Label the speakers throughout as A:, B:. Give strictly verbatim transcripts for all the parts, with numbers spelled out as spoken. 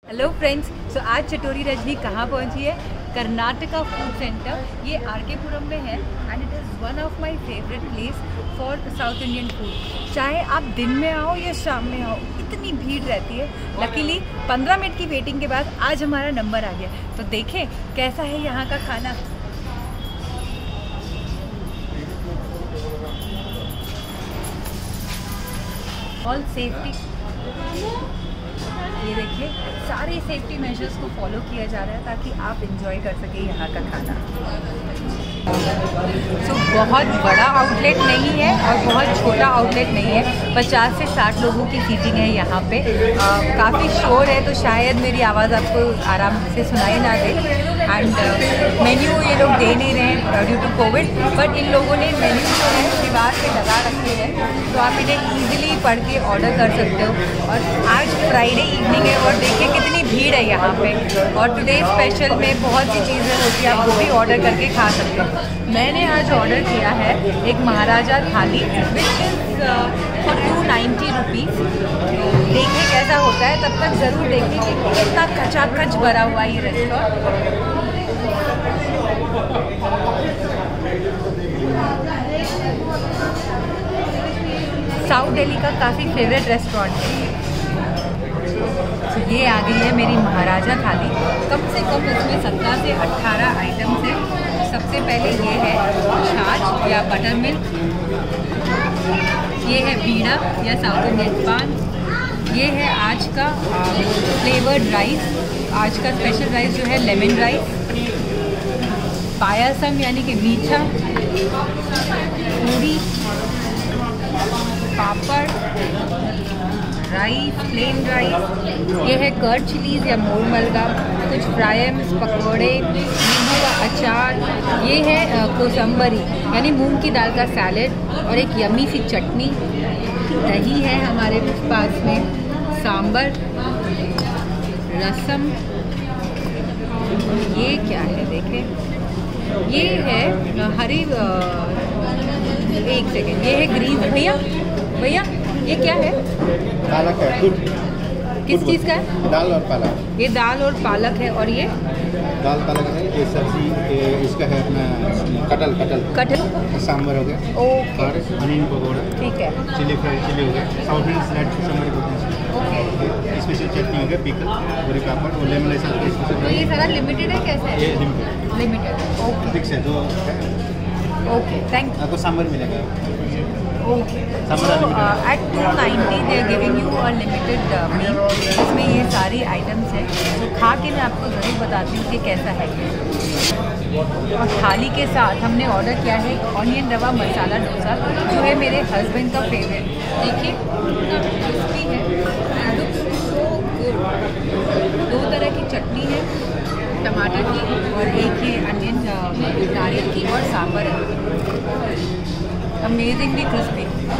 A: Hello friends, सो आज चटोरी रजनी कहाँ पहुँची है? Karnataka food centre. ये आर के पुरम में है and it is one of my favourite place for South Indian food. चाहे आप दिन में आओ या शाम में आओ, इतनी भीड़ रहती है। लकीली पंद्रह मिनट की वेटिंग के बाद आज हमारा नंबर आ गया, तो देखें कैसा है यहाँ का खाना। ऑल सेफ्टी, ये देखिए सारे सेफ्टी मेजर्स को फॉलो किया जा रहा है ताकि आप इंजॉय कर सकें यहाँ का खाना। सो so, बहुत बड़ा आउटलेट नहीं है और बहुत छोटा आउटलेट नहीं है। पचास से साठ लोगों की सीटिंग है यहाँ पे। काफ़ी शोर है तो शायद मेरी आवाज़ आपको आराम से सुनाई ना दे। एंड मेन्यू ये लोग दे नहीं रहे ड्यू टू कोविड, बट इन लोगों ने मेन्यू जो है दीवार पे लगा रखे हैं, तो आप इन्हें ईजिली पढ़ के ऑर्डर कर सकते हो। और आज फ्राइडे इवनिंग है और देखिए कितनी भीड़ है यहाँ पे। और टुडे स्पेशल में बहुत सी चीज़ें होती हैं, आप वो भी ऑर्डर करके खा सकते हो। मैंने आज ऑर्डर किया है एक maharaja thali which is for two ninety rupees. देखिए कैसा होता है, तब तक ज़रूर देखिए कि कितना खचाखच भरा हुआ है ये रेस्टोरेंट। साउथ दिल्ली का काफ़ी फेवरेट रेस्टोरेंट है। तो ये आ गई है मेरी महाराजा थाली। कम से कम इसमें सत्रह से अट्ठारह आइटम्स हैं। सबसे पहले ये है छाछ या बटर मिल्क, ये है बीड़ा या साउथ इंडियन पान, ये है आज का फ्लेवर्ड राइस, आज का स्पेशल राइस जो है लेमन राइस, पायसम यानी कि मीठा, पूरी, पापड़, राइस, प्लेन राइस, ये है कर्ड चिलीज़ या मोर मलगा, कुछ फ्राइम्स, पकौड़े, नींबू का अचार, ये है कोसम्बरी यानी मूंग की दाल का सैलेड और एक यम्मी सी चटनी, दही है हमारे पास में, सांबर, रसम, ये क्या है देखें, ये है हरी, एक सेकेंड, ये है ग्रीन, भैया भैया ये क्या है?
B: पालक है। गुड।
A: किस चीज़ का है?
B: दाल और पालक।
A: ये दाल और पालक है। और ये
B: दाल पालक है, ये सब्जी, ये इसका है अपना कटल कटल
A: कटल
B: सांबर हो गया।
A: ओके।
B: और अनियन पकौड़ा,
A: ठीक है।
B: चिली फ्राई चिली हो गया, साउथ इंडियन स्नैक्स सांबर होते हैं।
A: ओके।
B: स्पेशल चटनी हो गया, पिकल, पूरी पापड़ और लेमन राइस का स्पेशल।
A: तो ये सारा लिमिटेड है कैसे है?
B: ये लिमिटेड
A: लिमिटेड ओके।
B: फिक्स है तो
A: ओके, थैंक यू।
B: आपको सांबर मिलेगा।
A: Okay, so at two ninety they are giving you a limited meal, इसमें ये सारी आइटम्स हैं। तो खा के मैं आपको ज़रूर बताती हूँ कि कैसा है ये। और थाली के साथ हमने ऑर्डर किया है ऑनियन रवा मसाला डोसा, जो है मेरे हस्बैंड का फेवरेट। देखिए कितना क्रिस्पी है, लुक्स सो गुड। दो तरह की चटनी है, टमाटर की और एक ही अनियन नारियल की और सांभर है, अमेजिंगली क्रिस्पी।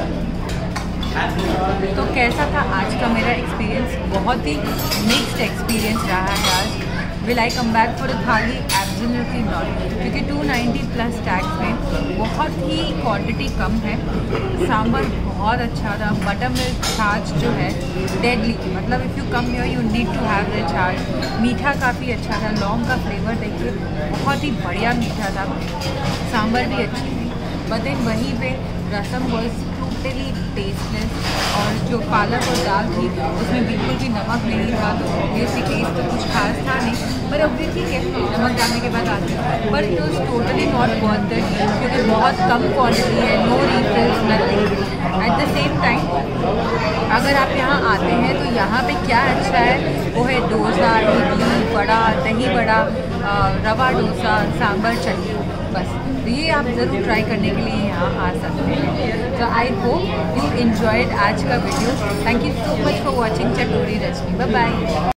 A: तो कैसा था आज का मेरा एक्सपीरियंस? बहुत ही मिक्स्ड एक्सपीरियंस रहा है आज। Will I come back for a thali? Absolutely not, क्योंकि टू नाइन्टी प्लस टैक्स में बहुत ही क्वांटिटी कम है। सांभर बहुत अच्छा था, बटर मिल्क छाछ जो है डेडली, मतलब if you come here you need to have the chaas. मीठा काफ़ी अच्छा था, लौंग का फ्लेवर देखिए बहुत ही बढ़िया मीठा था, सांभर भी अच्छी थी। बट देन वहीं पे रसम वॉज टोटली टेस्टलेस, और जो पालक और दाल थी उसमें बिल्कुल भी नमक नहीं था, तो ऑब्वियसली टेस्ट तो कुछ खास था नहीं, पर अब भी ठीक है, नमक डालने के बाद आती है। But it was totally not worth it, क्योंकि बहुत कम क्वांटिटी है, no refills, nothing. At the same time अगर आप यहाँ आते हैं तो यहाँ पे क्या अच्छा है वो है डोसा, इडली, वड़ा, दही वड़ा, रवा डोसा, सांभर, चटनी, बस। तो ये आप ज़रूर ट्राई करने के लिए यहाँ आ सकते हैं। तो आई होप यू एंजॉयड आज का video. Thank you so much for watching Chatori Rajni. Bye bye.